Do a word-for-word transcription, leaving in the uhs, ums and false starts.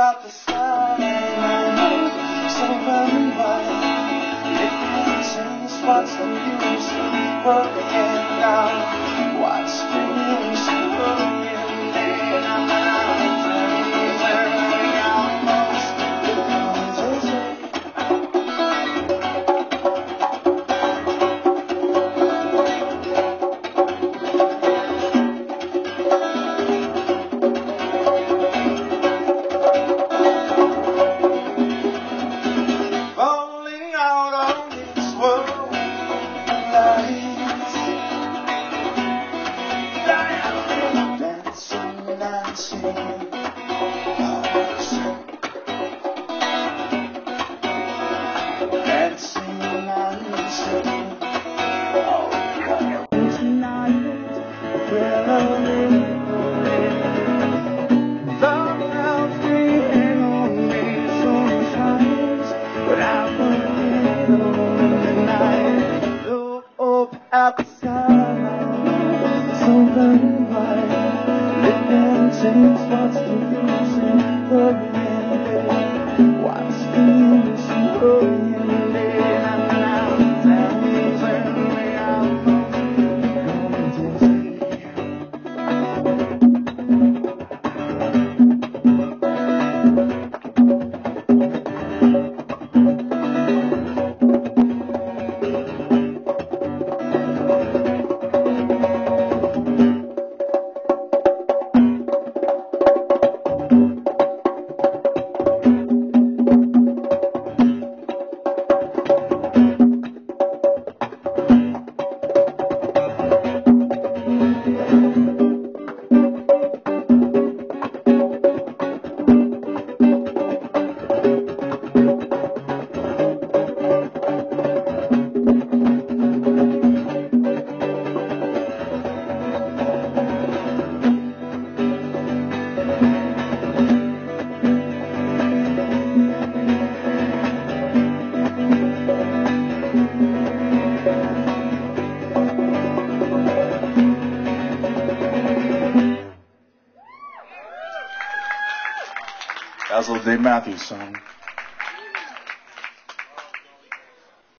out the sun, so very white. It contains what's the use of worrying now. What's the use of worrying now? At the sky, so very white. It contains what's the use in worrying? What's the use in worrying? That was a little Dave Matthews song.